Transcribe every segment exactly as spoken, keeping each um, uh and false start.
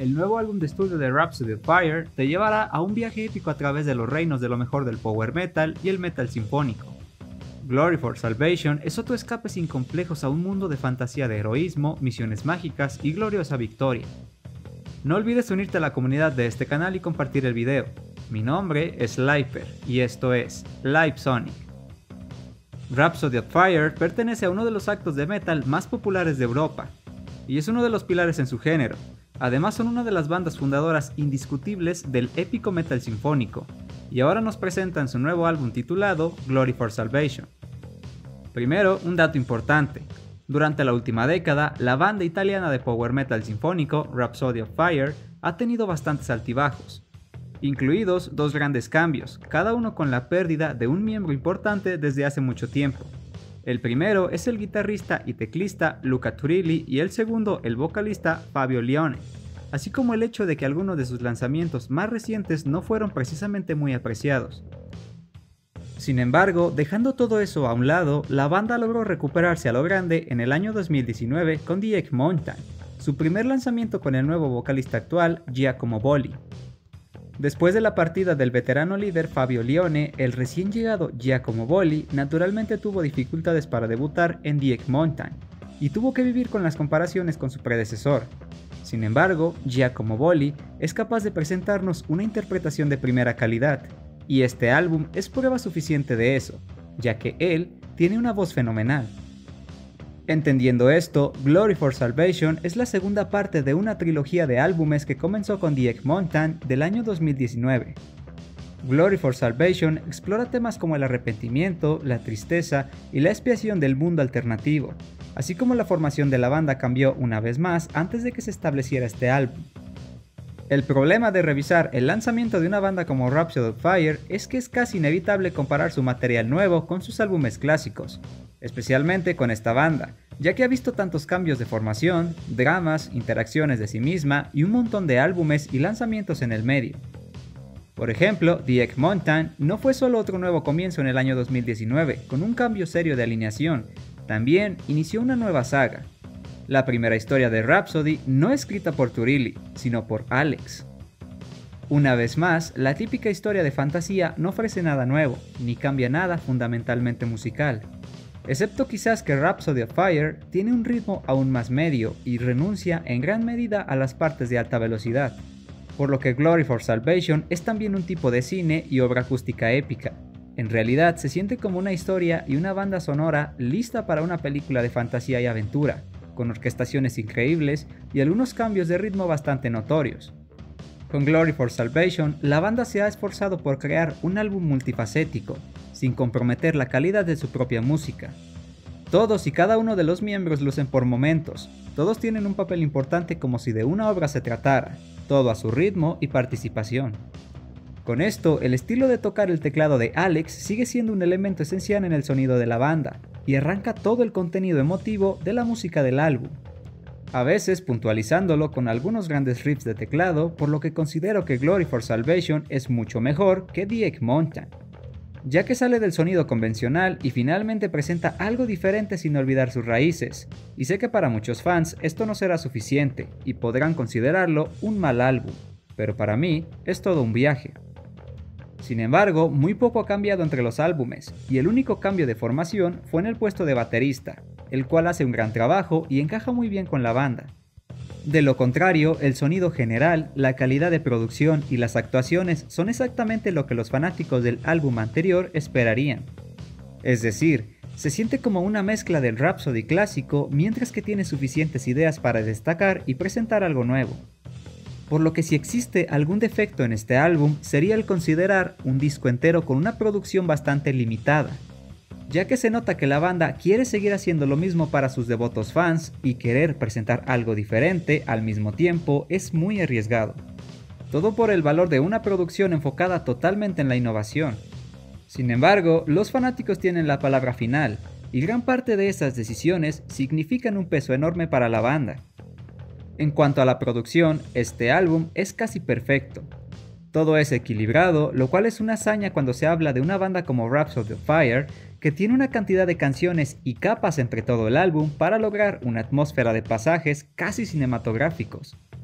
el nuevo álbum de estudio de Rhapsody of Fire te llevará a un viaje épico a través de los reinos de lo mejor del power metal y el metal sinfónico. Glory for Salvation es otro escape sin complejos a un mundo de fantasía de heroísmo, misiones mágicas y gloriosa victoria. No olvides unirte a la comunidad de este canal y compartir el video. Mi nombre es Liper y esto es Live Sonic. Rhapsody of Fire pertenece a uno de los actos de metal más populares de Europa, y es uno de los pilares en su género. Además son una de las bandas fundadoras indiscutibles del épico metal sinfónico, y ahora nos presentan su nuevo álbum titulado Glory for Salvation. Primero, un dato importante. Durante la última década, la banda italiana de power metal sinfónico, Rhapsody of Fire, ha tenido bastantes altibajos, incluidos dos grandes cambios, cada uno con la pérdida de un miembro importante desde hace mucho tiempo. El primero es el guitarrista y teclista Luca Turilli y el segundo el vocalista Fabio Lione, así como el hecho de que algunos de sus lanzamientos más recientes no fueron precisamente muy apreciados. Sin embargo, dejando todo eso a un lado, la banda logró recuperarse a lo grande en el año dos mil diecinueve con The Egg Mountain, su primer lanzamiento con el nuevo vocalista actual Giacomo Bolli. Después de la partida del veterano líder Fabio Lione, el recién llegado Giacomo Bolli naturalmente tuvo dificultades para debutar en The Egg Mountain, y tuvo que vivir con las comparaciones con su predecesor. Sin embargo, Giacomo Bolli es capaz de presentarnos una interpretación de primera calidad, y este álbum es prueba suficiente de eso, ya que él tiene una voz fenomenal. Entendiendo esto, Glory for Salvation es la segunda parte de una trilogía de álbumes que comenzó con The Egg Mountain del año dos mil diecinueve. Glory for Salvation explora temas como el arrepentimiento, la tristeza y la expiación del mundo alternativo, así como la formación de la banda cambió una vez más antes de que se estableciera este álbum. El problema de revisar el lanzamiento de una banda como Rhapsody of Fire es que es casi inevitable comparar su material nuevo con sus álbumes clásicos, especialmente con esta banda, ya que ha visto tantos cambios de formación, dramas, interacciones de sí misma y un montón de álbumes y lanzamientos en el medio. Por ejemplo, The Egg Mountain no fue solo otro nuevo comienzo en el año dos mil diecinueve, con un cambio serio de alineación, también inició una nueva saga. La primera historia de Rhapsody no escrita por Turilli, sino por Alex. Una vez más, la típica historia de fantasía no ofrece nada nuevo, ni cambia nada fundamentalmente musical. Excepto quizás que Rhapsody of Fire tiene un ritmo aún más medio y renuncia en gran medida a las partes de alta velocidad, por lo que Glory for Salvation es también un tipo de cine y obra acústica épica. En realidad se siente como una historia y una banda sonora lista para una película de fantasía y aventura, con orquestaciones increíbles y algunos cambios de ritmo bastante notorios. Con Glory for Salvation, la banda se ha esforzado por crear un álbum multifacético, sin comprometer la calidad de su propia música. Todos y cada uno de los miembros lucen por momentos, todos tienen un papel importante como si de una obra se tratara, todo a su ritmo y participación. Con esto, el estilo de tocar el teclado de Alex sigue siendo un elemento esencial en el sonido de la banda, y arranca todo el contenido emotivo de la música del álbum, a veces puntualizándolo con algunos grandes riffs de teclado, por lo que considero que Glory for Salvation es mucho mejor que The Egg Mountain, ya que sale del sonido convencional y finalmente presenta algo diferente sin olvidar sus raíces, y sé que para muchos fans esto no será suficiente y podrán considerarlo un mal álbum, pero para mí es todo un viaje. Sin embargo, muy poco ha cambiado entre los álbumes, y el único cambio de formación fue en el puesto de baterista, el cual hace un gran trabajo y encaja muy bien con la banda. De lo contrario, el sonido general, la calidad de producción y las actuaciones son exactamente lo que los fanáticos del álbum anterior esperarían. Es decir, se siente como una mezcla del Rhapsody clásico mientras que tiene suficientes ideas para destacar y presentar algo nuevo. Por lo que si existe algún defecto en este álbum sería el considerar un disco entero con una producción bastante limitada, ya que se nota que la banda quiere seguir haciendo lo mismo para sus devotos fans y querer presentar algo diferente al mismo tiempo es muy arriesgado. Todo por el valor de una producción enfocada totalmente en la innovación. Sin embargo, los fanáticos tienen la palabra final, y gran parte de esas decisiones significan un peso enorme para la banda. En cuanto a la producción, este álbum es casi perfecto. Todo es equilibrado, lo cual es una hazaña cuando se habla de una banda como Rhapsody of Fire, que tiene una cantidad de canciones y capas entre todo el álbum para lograr una atmósfera de pasajes casi cinematográficos.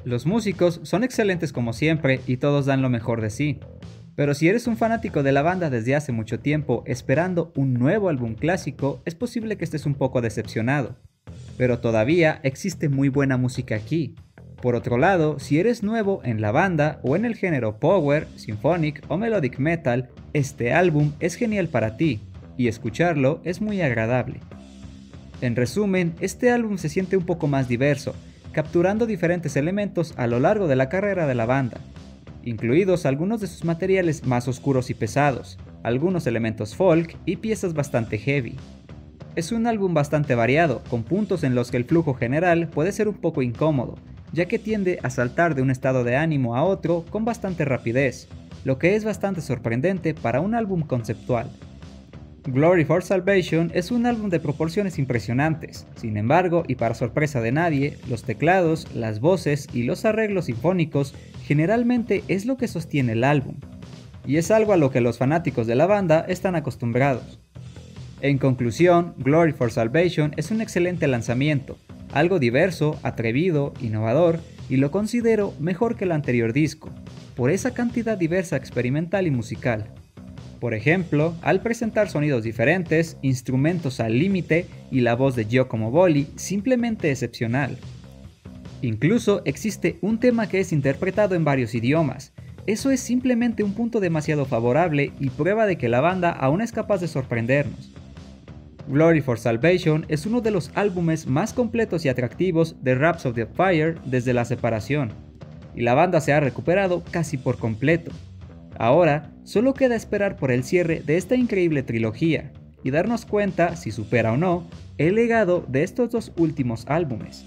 Los músicos son excelentes como siempre y todos dan lo mejor de sí. Pero si eres un fanático de la banda desde hace mucho tiempo esperando un nuevo álbum clásico, es posible que estés un poco decepcionado. Pero todavía existe muy buena música aquí. Por otro lado, si eres nuevo en la banda o en el género power, symphonic o melodic metal, este álbum es genial para ti, y escucharlo es muy agradable. En resumen, este álbum se siente un poco más diverso, capturando diferentes elementos a lo largo de la carrera de la banda, incluidos algunos de sus materiales más oscuros y pesados, algunos elementos folk y piezas bastante heavy. Es un álbum bastante variado, con puntos en los que el flujo general puede ser un poco incómodo, ya que tiende a saltar de un estado de ánimo a otro con bastante rapidez, lo que es bastante sorprendente para un álbum conceptual. Glory for Salvation es un álbum de proporciones impresionantes, sin embargo, y para sorpresa de nadie, los teclados, las voces y los arreglos sinfónicos generalmente es lo que sostiene el álbum, y es algo a lo que los fanáticos de la banda están acostumbrados. En conclusión, Glory for Salvation es un excelente lanzamiento, algo diverso, atrevido, innovador, y lo considero mejor que el anterior disco, por esa cantidad diversa experimental y musical. Por ejemplo, al presentar sonidos diferentes, instrumentos al límite y la voz de Giacomo Bolli simplemente excepcional. Incluso existe un tema que es interpretado en varios idiomas. Eso es simplemente un punto demasiado favorable y prueba de que la banda aún es capaz de sorprendernos. Glory for Salvation es uno de los álbumes más completos y atractivos de Rhapsody of Fire desde la separación, y la banda se ha recuperado casi por completo. Ahora, solo queda esperar por el cierre de esta increíble trilogía, y darnos cuenta si supera o no el legado de estos dos últimos álbumes.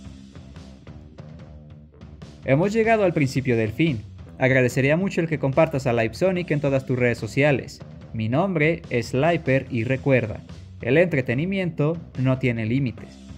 Hemos llegado al principio del fin. Agradecería mucho el que compartas a LiveSonic en todas tus redes sociales. Mi nombre es Sliper y recuerda, el entretenimiento no tiene límites.